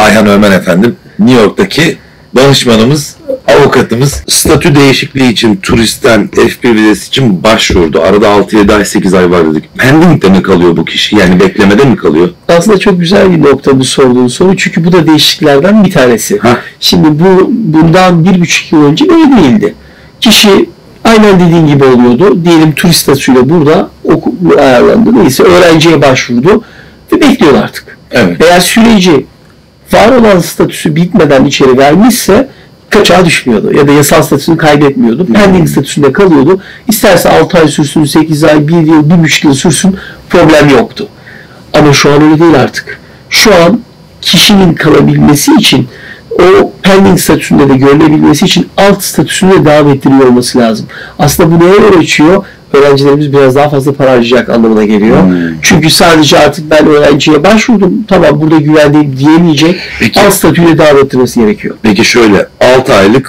Ayhan Ömer efendim, New York'taki danışmanımız, avukatımız statü değişikliği için turistten F1 vizesi için başvurdu. Arada 6-7 ay 8 ay var dedik. Pending'de mi kalıyor bu kişi? Yani beklemede mi kalıyor? Aslında çok güzel bir nokta bu sorduğun soru. Çünkü bu da değişikliklerden bir tanesi. Şimdi bundan 1,5 yıl önce böyle değildi. Kişi aynen dediğin gibi oluyordu. Diyelim turist statüsüyle burada ayarlandı. Neyse öğrenciye başvurdu ve bekliyor artık. Evet. Eğer süreci var olan statüsü bitmeden içeri vermişse kaçağa düşmüyordu ya da yasal statüsünü kaybetmiyordu. Pending statüsünde kalıyordu. İsterse 6 ay sürsün, 8 ay, 1 yıl, 1,5 yıl sürsün problem yoktu. Ama şu an öyle değil artık. Şu an kişinin kalabilmesi için o pending statüsünde de görülebilmesi için alt statüsünü de devam ettiriyor olması lazım. Aslında bu neye yol açıyor? Öğrencilerimiz biraz daha fazla para harcayacak anlamına geliyor. Çünkü sadece artık ben öğrenciye başvurdum, tamam burada güvendeyim diyemeyecek. Peki, alt statüyle devam ettirmesi gerekiyor. Peki şöyle, 6 aylık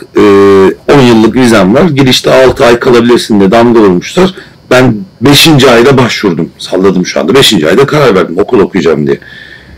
10 yıllık vizem var. Girişte 6 ay kalabilirsin diye damga vurmuşlar. Ben 5. ayda başvurdum. Salladım şu anda. 5. ayda karar verdim okul okuyacağım diye.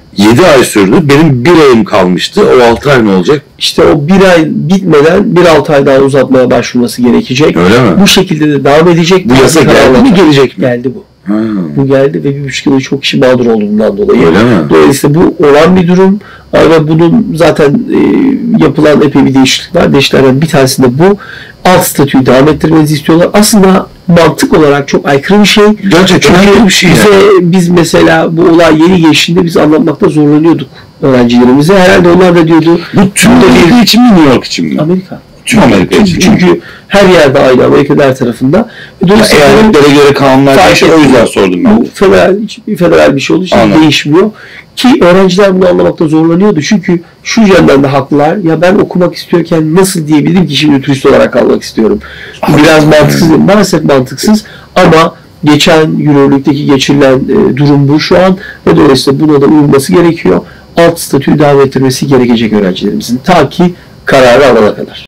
7 ay sürdü. Benim 1 ayım kalmıştı. O 6 ay ne olacak? İşte o 1 ay bitmeden 1-6 ay daha uzatmaya başvurması gerekecek. Öyle mi? Bu şekilde de devam edecek. Bu yasa geldi mi, gelecek mi? Geldi bu. Ha. Bu geldi ve 1,5 yılda çok kişi mağdur oldu bundan dolayı. Öyle mi? Dolayısıyla bu olan bir durum ve bunun zaten yapılan epey bir değişiklik var. Değişikliklerden bir tanesinde bu. Alt statüyü devam ettirmenizi istiyorlar. Aslında mantık olarak çok aykırı bir şey. Gerçekten aykırı bir şey. Biz mesela bu olay yeni geçtiğinde biz anlatmakta zorlanıyorduk öğrencilerimize. Herhalde onlar da diyordu. Bu tüm Amerika için mi, New York için mi? Amerika. Tüm Amerika için. Çünkü her yerde aynı, Amerika'da her tarafında. Dolayısıyla eyaletlere göre kanunlar değişiyor. O yüzden sordum ben. Bu federal bir şey olduğu için değişmiyor. Ki öğrenciler bunu anlamakta zorlanıyordu. Çünkü şu yönden de haklılar. Ya ben okumak istiyorken nasıl diyebilirim ki şimdi turist olarak kalmak istiyorum. Biraz mantıksız. Maalesef mantıksız. Ama geçen Euroleague'deki geçirilen durum bu şu an. Ve dolayısıyla buna da uyulması gerekiyor. Alt statüyü devam ettirmesi gerekecek öğrencilerimizin. Ta ki kararı alana kadar.